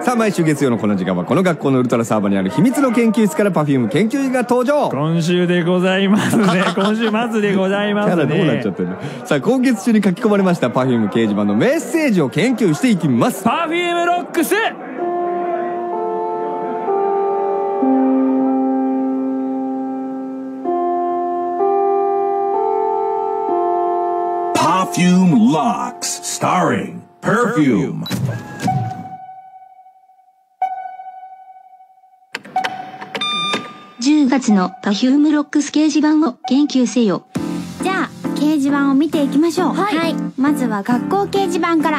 さあ毎週月曜のこの時間はこの学校のウルトラサーバーにある秘密の研究室から Perfume 研究員が登場。 今週でございますね。今週末でございますね。 キャラどうなっちゃってるの。さあ今月中に書き込まれました Perfume 掲示板のメッセージを研究していきます。 Perfume ロックス。 Perfume Locks, starring Perfume. 10月の Perfume ロックス掲示板を研究せよ。 じゃあ掲示板を見ていきましょう。 はい、 まずは学校掲示板から。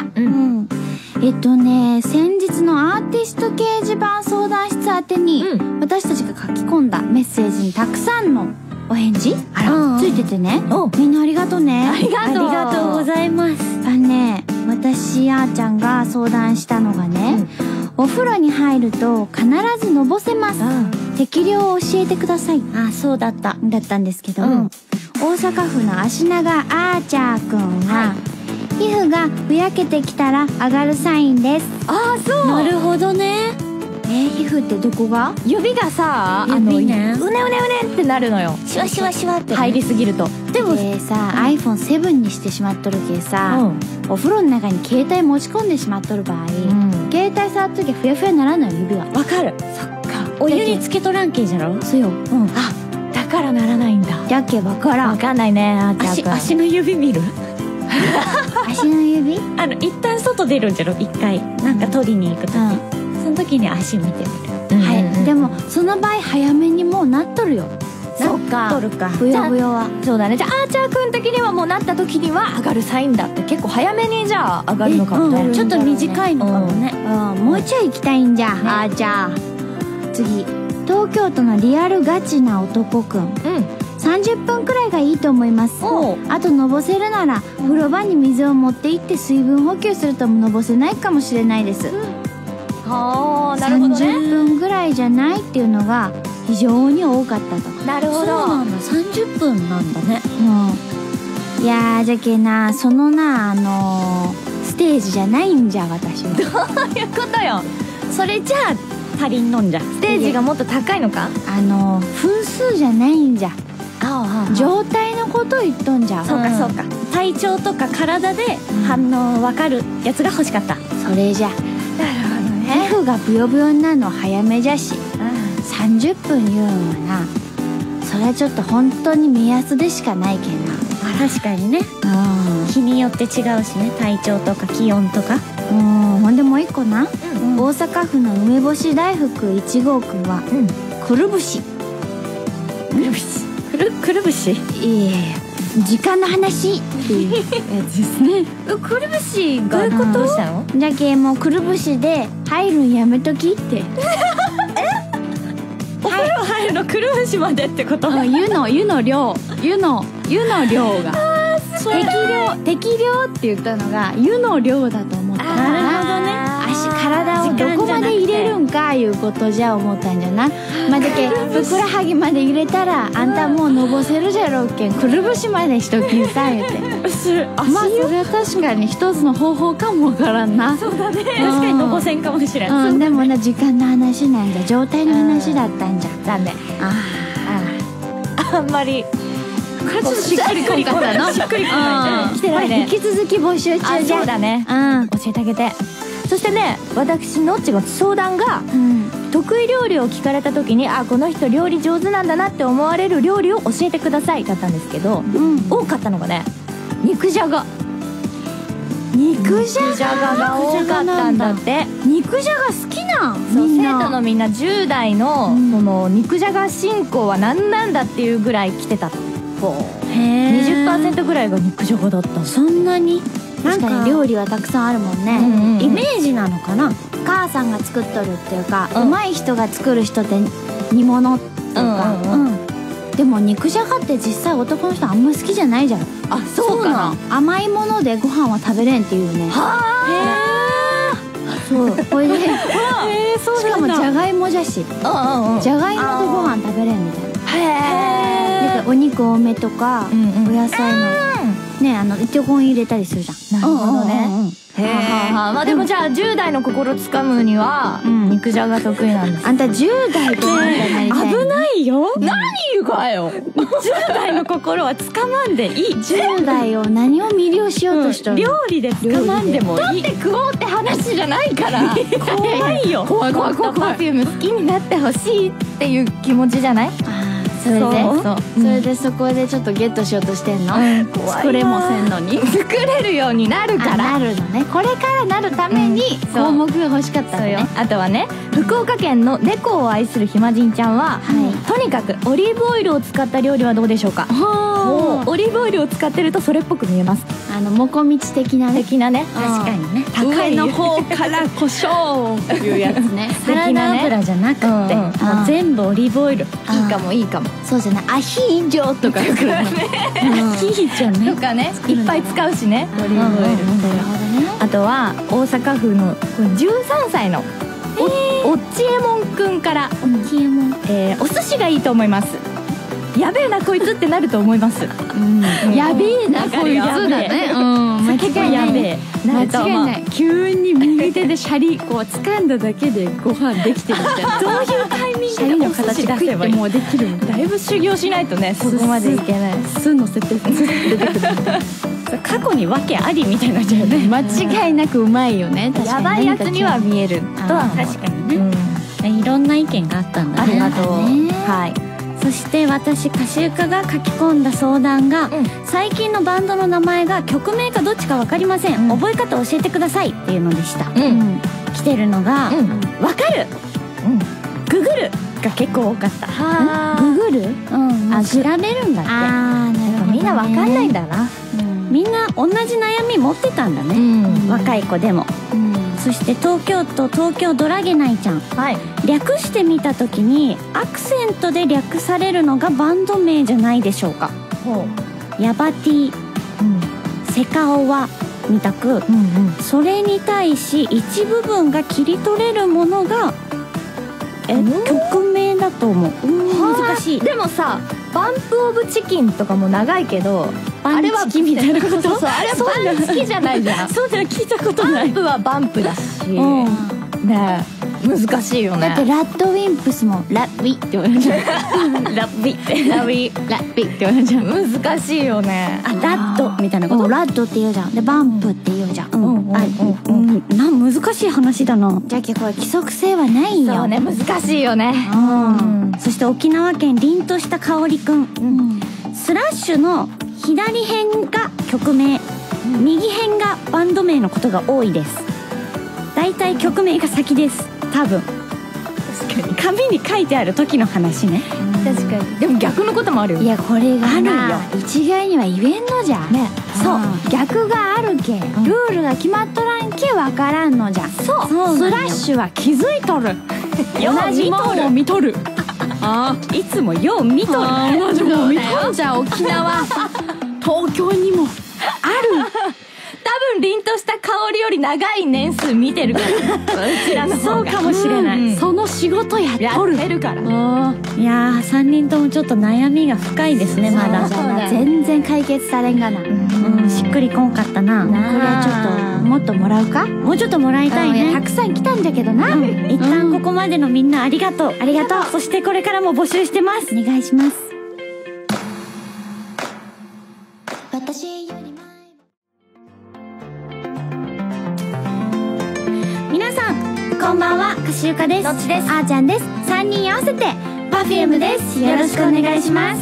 先日のアーティスト掲示板相談室宛てに、私たちが書き込んだメッセージにたくさんのお返事ついててね。みんなありがとうね。 ありがとうございます。 私あーちゃんが相談したのがね、お風呂に入ると必ずのぼせます。適量を教えてください。 そうだったんですけど、大阪府の足長あーちゃーくんは、皮膚がふやけてきたら上がるサインです。 そう。なるほどね。 皮膚ってどこが？ 指がさ、うねうねってなるのよ。シワシワシワって入りすぎると。 でもさ、iPhone7 にしてしまっとるけさ、お風呂の中に携帯持ち込んでしまっとる場合、携帯触った時はふやふやならないの、指が。 わかる。そっか。お湯につけとらんけじゃろ。 そうよ。 だからならないんだ。 じゃけわからん。 わかんないね、あーちゃんくん。足の指見る？ 足の指？ 一旦外出るんじゃろ、一回。なんか取りに行くとき。その時に足見てみる。 はい。でもその場合早めにもうなっとるよ。 そっか。なっとるか。 ぶよぶよは。 そうだね。じゃああーちゃんくん的にはもうなった時には上がるサインだって、結構早めにじゃあ上がるのかもね。 ちょっと短いのかもね。もうちょい行きたいんじゃ。あーちゃん。次、東京都のリアルガチな男くん。30分くらいがいいと思います。あとのぼせるなら風呂場に水を持って行って水分補給するとのぼせないかもしれないです。 なるほどね。 30分ぐらいじゃないっていうのが非常に多かったと。 なるほど。そうなんだ。30分なんだね。 いやじゃけな、そのなステージじゃないんじゃ、私は。 どういうことよ。それじゃあ足りんのんじゃ。ステージがもっと高いのか。 分数じゃないんじゃ。状態のことを言っとんじゃ。 そうかそうか。体調とか体で反応分かるやつが欲しかった。 それじゃ。なるほどね。皮膚がブヨブヨになるの早めじゃし、30分言うんはな、それはちょっと本当に目安でしかないけんな。 確かにね。日によって違うしね、体調とか気温とか。 ほんでもう一個な、大阪府の梅干し大福1号くんは、くるぶし。 くるぶし？ いや時間の話っていうやつですね。 くるぶしがどうしたの？ じゃけもうくるぶしで入るんやめときって。 お風呂入るのくるぶしまでってこと？ 湯の量が適量って言ったのが湯の量だと思った。 なるほどね。 体をどこまで入れるんかいうことじゃ思ったんじゃない。だけふくらはぎまで入れたらあんたもうのぼせるじゃろうけん、くるぶしまでしときんさ言うて。それは確かに一つの方法かもわからんな。 そうだね。確かにのぼせんかもしれん。 でもな、時間の話なんじゃ、状態の話だったんじゃ。 残念。あんまりこれちょっとしっくりこんかったの。 しっくりこないね。来てないね。 引き続き募集中じゃ。 そうだね。教えてあげて。そしてね、私のっちの相談が、得意料理を聞かれた時に、この人料理上手なんだなって思われる料理を教えてくださいだったんですけど、多かったのがね、肉じゃが。 肉じゃがが多かったんだって。 肉じゃが好きなん？ そう、生徒のみんな10代のその肉じゃが進行は何なんだっていうぐらい来てた。20% ぐらいが肉じゃがだった。 そんなに？確かに料理はたくさんあるもんね。 イメージなのかな。 母さんが作っとるっていうか、うまい人が作る人って煮物っていうか。でも肉じゃがって実際男の人あんま好きじゃないじゃん。 そうかな。 甘いものでご飯は食べれんっていうね。そう、これでしかもじゃがいもじゃし、じゃがいもとご飯食べれんみたいな。お肉多めとかお野菜のね、糸コン入れたりするじゃん。 なるほどね。へえ。まあでもじゃあ10代の心つかむには肉じゃが得意なんです。 あんた10代となんだなりたい。 危ないよ。何言うかよ。10代の心はつかまんでいい。 10代を何を魅了しようとしたの？ 料理でつかまんでもいい。だって食おうって話じゃないから。怖いよ。怖い。パフューム好きになってほしいっていう気持ちじゃない？ それでそこでちょっとゲットしようとしてんの？作れもせんのに作れるようになるから。 なるのね。これからなるために項目が欲しかったのね。 あとはね、福岡県の猫を愛するひまじんちゃんは、とにかくオリーブオイルを使った料理はどうでしょうか。オリーブオイルを使ってるとそれっぽく見えます。 もこみち的なね。 的なね。 確かにね。 高いの方から胡椒っていうやつね。 サラダ油じゃなくて全部オリーブオイル。いいかもいいかも。 そうじゃない、アヒージョとかアヒージョねとかね、いっぱい使うしね、オリーブオイル。あとは大阪府の13歳のおっちえもんくんから、お寿司がいいと思います。やべえなこいつってなると思います。 やべえなこいつだね。 間違いやべえ。 間違いない。急に右手でシャリこう掴んだだけでご飯できてるみたいな。 どういうタイミングでの形出せばもうできるみたいな。 だいぶ修行しないとね、そこまでいけない。 酢のせて出てくるみたいな。 過去に訳ありみたいなじゃね。 間違いなくうまいよね。 やばいやつには見えるとは確かにね。いろんな意見があったんだね。 ありがとう。はい。 そして私歌集家が書き込んだ相談が、最近のバンドの名前が曲名かどっちか分かりません、覚え方教えてくださいっていうのでした。来てるのが、分かる、ググるが結構多かった。 ググる、調べるんだって。 なるほど。みんな分かんないんだな。 みんな同じ悩み持ってたんだね、若い子でも。そして東京都東京ドラゲナイちゃん、略してみた時にアクセントで略されるのがバンド名じゃないでしょうか。ヤバティ、セカオワみたく、それに対し一部分が切り取れるものが曲名だと思う。難しい。 でもさ、バンプオブチキンとかも長いけど、 あれはみたいなこと。 そう、あれはバン好きじゃないじゃん。 そうだよ、聞いたことない。 バンプはバンプだしね、難しいよね。 だってラッドウィンプスもラッビって言われるじゃん。 ラッビってラビって言われるじゃん。難しいよね。 ラッドみたいなこと。ラッドって言うじゃん。でバンプって言うじゃん。難しい話だな。じゃあこれ規則性はないよ。 そうね、難しいよね。 そして沖縄県凛とした香りくん、スラッシュの左辺が曲名、右辺がバンド名のことが多いです。だいたい曲名が先です、多分。確かに紙に書いてある時の話ね。 確かに。でも逆のこともあるよ。 いや、これがあるよ。 一概には言えんのじゃね。そう、逆があるけ、ルールが決まっとらんけわからんのじゃ。そう、スラッシュは気づいとる。同じもんを見とる。いつもよう見とる。同じもん見とるじゃん。沖縄東京にもある。 多分凛とした香りより長い年数見てるから、うちらの方が。 そうかもしれない。その仕事やっとる。 やってるから。 いやー、3人ともちょっと悩みが深いですね。まだ全然解決されんがな。しっくりこんかったな。これはちょっともっともらうか。もうちょっともらいたいね。たくさん来たんだけどな。一旦ここまでのみんなありがとう。ありがとう。そしてこれからも募集してます。お願いします。私より前。皆さんこんばんは、かしゆかです。 どっちです。 あーちゃんです。3人合わせて Perfume です。よろしくお願いします。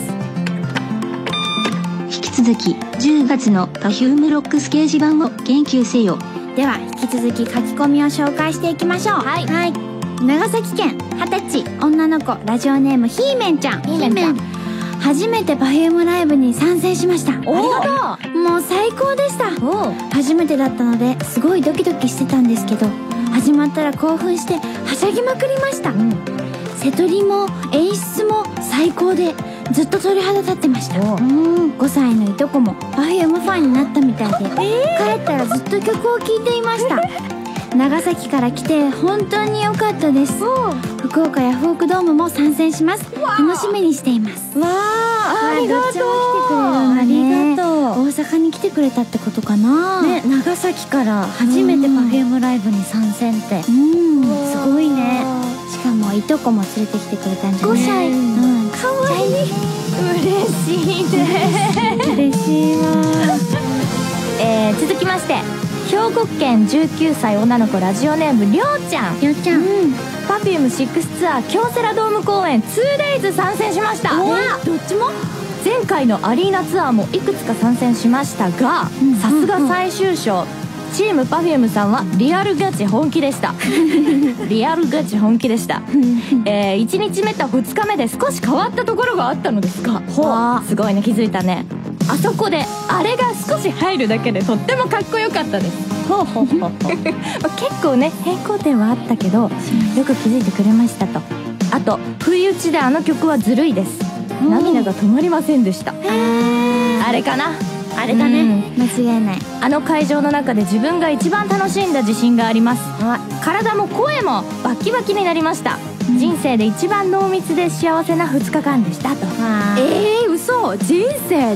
引き続き10月の Perfume ロックス掲示板を研究せよ。 では引き続き書き込みを紹介していきましょう。はい、長崎県20歳女の子、ラジオネームひーめんちゃん。初めて Perfume ライブに参戦しました。ありがとう。もう最高でした。初めてだったのですごいドキドキしてたんですけど、始まったら興奮してはしゃぎまくりました。瀬戸りも演出も最高でずっと鳥肌立ってました。5歳のいとこも Perfume ファンになったみたいで、帰ったらずっと曲を聴いていました。長崎から来て本当に良かったです。福岡ヤフオクドームも参戦します。楽しみにしています。わー、ありがとう。ありがとう。 大阪に来てくれたってことかな。 ね、長崎から初めて Perfume ライブに参戦って、すごいね。 しかもいとこも連れてきてくれたんじゃない？ 5歳。 かわいい。 嬉しいね。 嬉しいわ。 続きまして、兵庫県19歳女の子ラジオネームりょうちゃん。 りょうちゃん。 Perfume6ツアー京セラドーム公演 2days 参戦しました。どっちも前回のアリーナツアーもいくつか参戦しましたが、さすが最終章、チーム Perfume さんはリアルガチ本気でしたリアルガチ本気でした。1日目と2日目で少し変わったところがあったのですが、すごいね、気づいたね。あそこであれが少し入るだけでとってもかっこよかったです。結構ね変更点はあったけど、よく気づいてくれましたと。あと不意打ちであの曲はずるいです。涙が止まりませんでした。あれかな、あれだね、 間違いない。 あの会場の中で自分が一番楽しんだ自信があります。体も声もバキバキになりました。人生で一番濃密で幸せな2日間でしたと。 嘘、人生で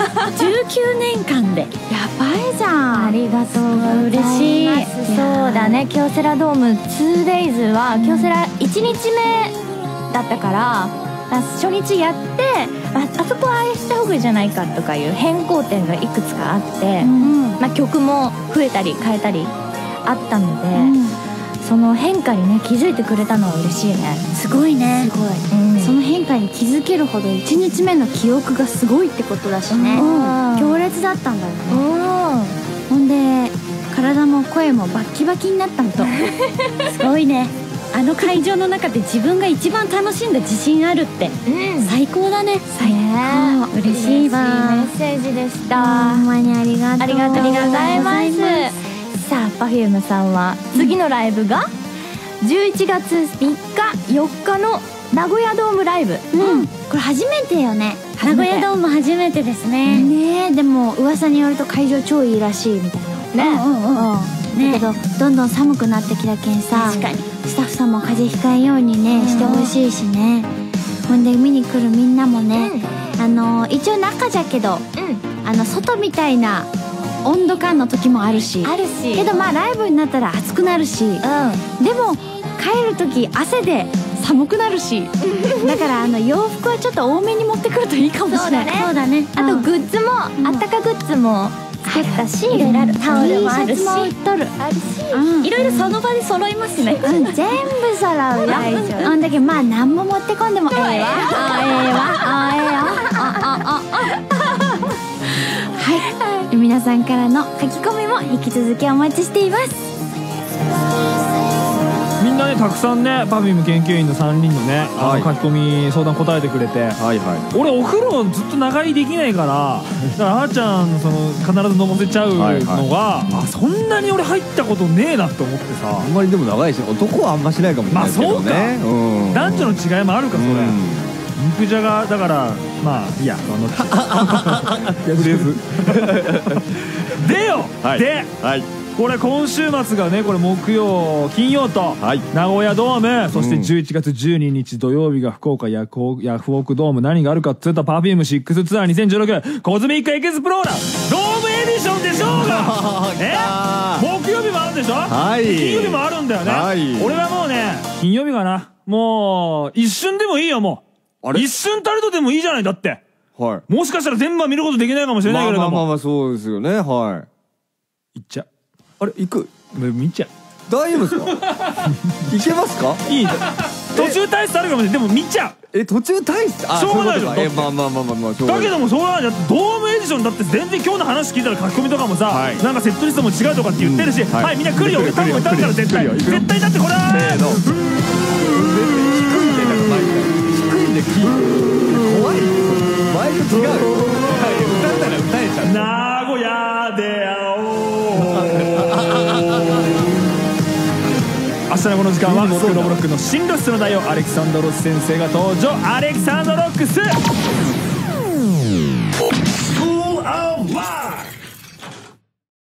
19年間で。 やばいじゃん。 ありがとうございます。嬉しい。そうだね、京セラドーム 2days は京セラ1日目だったから、初日やって、あそこはああした方がいいじゃないかとかいう変更点がいくつかあって、曲も増えたり変えたりあったので、その変化にね気づいてくれたのは嬉しいね。 すごいね。すごい。その変化に気づけるほど1日目の記憶がすごいってことだしね。強烈だったんだよね。ほんで体も声もバッキバキになったんと。 すごいね。あの会場の中で自分が一番楽しんだ自信あるって、最高だね。 最高。 嬉しいわ。 メッセージでした。 ほんまにありがとう。 ありがとうございます。さあ Perfume さんは次のライブが11月3日4日の名古屋ドームライブ。 これ初めてよね。 名古屋ドーム初めてですね。 ねえ、でも噂によると会場超いいらしいみたいな。だけどどんどん寒くなってきたけんさ、スタッフさんも風邪ひかんようにねしてほしいしね。ほんで見に来るみんなもね、一応中じゃけど、外みたいな温度感の時もあるし、けどまあライブになったら暑くなるし、でも帰る時汗で寒くなるし、だから洋服はちょっと多めに持ってくるといいかもしれない。そうだね。 あとグッズもあったかグッズも作ったし、いろいろある。タオルもあるし、 T シャツも売っとるいろいろその場で揃いますね。 全部揃うよ。だけどまあ何も持ってこんでもええわ。はい、皆さんからの書き込みも引き続きお待ちしています。 みんなねたくさんね Perfume 研究員の3人のね書き込み相談答えてくれて、俺お風呂ずっと長居できないから、だからあーちゃんその必ずのぼせちゃうのが、そんなに俺入ったことねえなって思ってさ。 あんまりでも長いし、男はあんましないかもしれないけどね。 男女の違いもあるかそれ。肉じゃがだからまあいいや、でよ、でこれ今週末がね、これ木曜金曜と名古屋ドーム、そして11月12日土曜日が福岡ヤフオクドーム。何があるかっつうと Perfume6 ツアー2016コズミックエキスプローラードームエディションでしょうが木曜日もあるんでしょ。金曜日もあるんだよね。俺はもうね金曜日かな。もう一瞬でもいいよ。もう一瞬たりとでもいいじゃない。だってもしかしたら全部は見ることできないかもしれないけれども、 まあそうですよね。行っちゃう。 あれ行く？ 見ちゃう。 大丈夫ですか？行けますか？ いい。途中退出あるかもしれない。でも見ちゃう。 途中退出？ しょうがないじゃん。 まあだけどもしょうがない。だってドームエディションだって全然今日の話聞いたら書き込みとかもさ、なんかセットリストも違うとかって言ってるし、はいみんな来るよ。俺多分歌うから絶対だってこれは低いんで怖い。前と違う。歌ったら歌えちゃう。 名古屋で会おう。明日のこの時間はスクローブロックの新露出の代表アレキサンドロス先生が登場。アレキサンドロックス